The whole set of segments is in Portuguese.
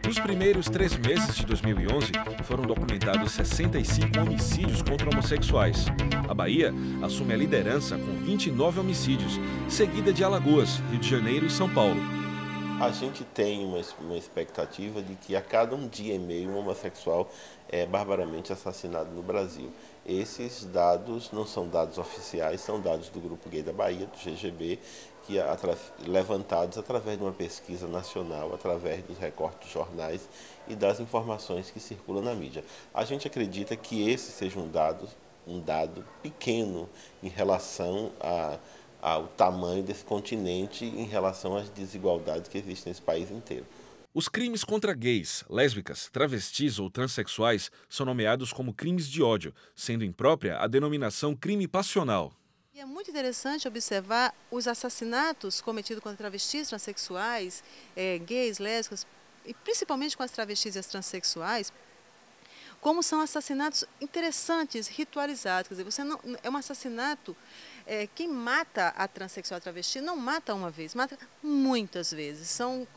Nos primeiros 3 meses de 2011, foram documentados 65 homicídios contra homossexuais. A Bahia assume a liderança com 29 homicídios, seguida de Alagoas, Rio de Janeiro e São Paulo. A gente tem uma expectativa de que a cada um dia e meio um homossexual é barbaramente assassinado no Brasil. Esses dados não são dados oficiais, são dados do Grupo Gay da Bahia, do GGB, que levantados através de uma pesquisa nacional, através dos recortes de jornais e das informações que circulam na mídia. A gente acredita que esse seja um dado pequeno em relação ao tamanho desse continente, em relação às desigualdades que existem nesse país inteiro. Os crimes contra gays, lésbicas, travestis ou transexuais são nomeados como crimes de ódio, sendo imprópria a denominação crime passional. E é muito interessante observar os assassinatos cometidos contra travestis, transexuais, gays, lésbicas, e principalmente com as travestis e as transexuais, como são assassinatos interessantes, ritualizados. Quer dizer, você não, é um assassinato, quem mata a transexual, a travesti, não mata uma vez, mata muitas vezes. São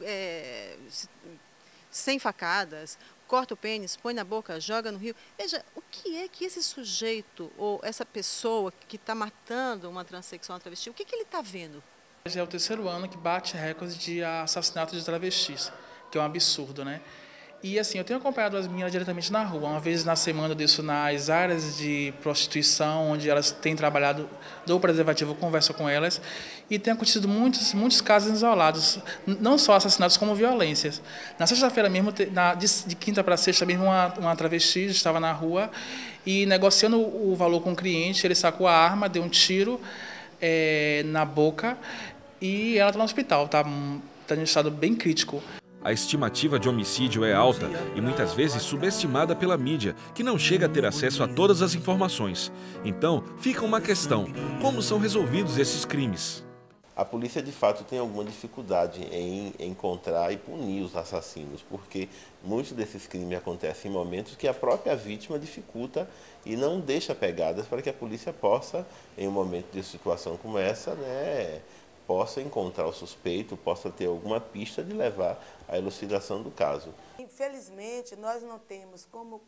100 facadas, corta o pênis, põe na boca, joga no rio. Veja, o que é que esse sujeito ou essa pessoa que está matando uma transexual, uma travesti, o que ele está vendo? Já é o 3º ano que bate recorde de assassinato de travestis, que é um absurdo, né? E assim, eu tenho acompanhado as meninas diretamente na rua, uma vez na semana disso nas áreas de prostituição, onde elas têm trabalhado, dou preservativo, converso com elas, e tem acontecido muitos casos isolados, não só assassinatos como violências. Na sexta-feira mesmo, de quinta para sexta mesmo, uma travesti estava na rua e negociando o valor com o cliente, ele sacou a arma, deu um tiro na boca e ela está no hospital, está em um estado bem crítico. A estimativa de homicídio é alta e muitas vezes subestimada pela mídia, que não chega a ter acesso a todas as informações. Então, fica uma questão: como são resolvidos esses crimes? A polícia, de fato, tem alguma dificuldade em encontrar e punir os assassinos, porque muitos desses crimes acontecem em momentos que a própria vítima dificulta e não deixa pegadas para que a polícia possa, em um momento de situação como essa, possa encontrar o suspeito, possa ter alguma pista de levar à elucidação do caso. Infelizmente, nós não temos como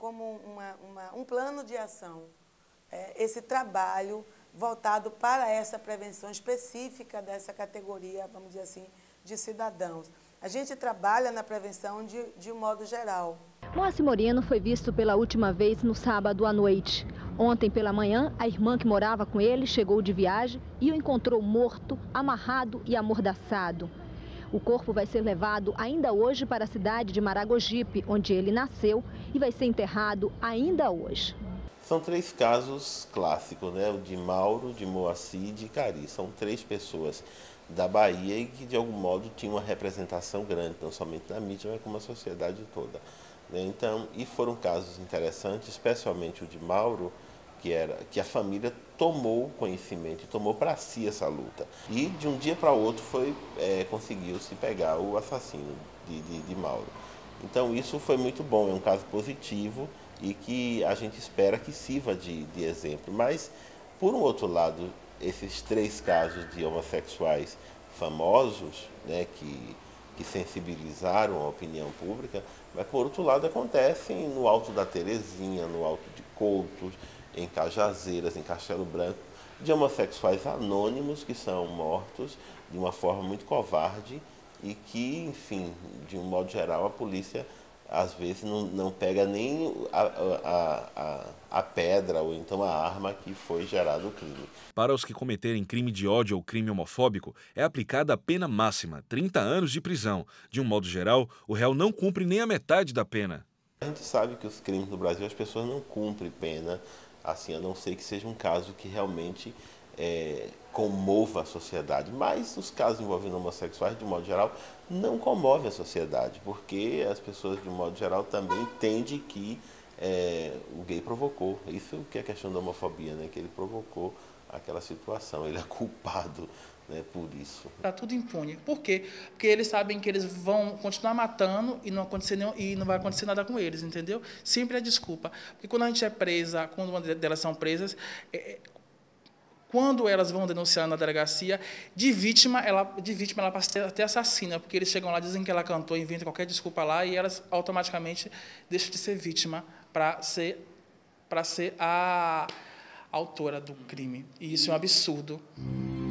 um plano de ação esse trabalho voltado para essa prevenção específica dessa categoria, vamos dizer assim, de cidadãos. A gente trabalha na prevenção de um modo geral. Moacir Moreno foi visto pela última vez no sábado à noite. Ontem pela manhã, a irmã que morava com ele chegou de viagem e o encontrou morto, amarrado e amordaçado. O corpo vai ser levado ainda hoje para a cidade de Maragogipe, onde ele nasceu, e vai ser enterrado ainda hoje. São 3 casos clássicos, né? O de Mauro, de Moacir e de Cari. São 3 pessoas da Bahia e que de algum modo tinham uma representação grande, não somente na mídia, mas como a sociedade toda. Então, e foram casos interessantes, especialmente o de Mauro, que a família tomou conhecimento e tomou para si essa luta. E de um dia para o outro conseguiu-se pegar o assassino de Mauro. Então isso foi muito bom, é um caso positivo e que a gente espera que sirva de exemplo. Mas, por um outro lado, esses 3 casos de homossexuais famosos, né, que sensibilizaram a opinião pública, mas por outro lado acontecem no Alto da Terezinha, no Alto de Coutos, em Cajazeiras, em Castelo Branco, de homossexuais anônimos que são mortos de uma forma muito covarde e que, enfim, de um modo geral, a polícia às vezes não pega nem a pedra ou então a arma que foi gerado o crime. Para os que cometerem crime de ódio ou crime homofóbico, é aplicada a pena máxima, 30 anos de prisão. De um modo geral, o réu não cumpre nem a metade da pena. A gente sabe que os crimes no Brasil, as pessoas não cumprem pena, assim, a não ser que seja um caso que realmente comova a sociedade. Mas os casos envolvendo homossexuais, de um modo geral, não comovem a sociedade, porque as pessoas, de um modo geral, também entendem que o gay provocou. Isso que é a questão da homofobia, né? Que ele provocou aquela situação, ele é culpado, né, por isso. Está tudo impune. Por quê? Porque eles sabem que eles vão continuar matando e não vai acontecer nada com eles, entendeu? Sempre é desculpa. Porque quando a gente é presa, quando uma delas são presas, quando elas vão denunciar na delegacia, de vítima ela passa até assassina, porque eles chegam lá, dizem que ela cantou, inventam qualquer desculpa lá, e elas automaticamente deixam de ser vítima para ser a autora do crime. E isso é um absurdo.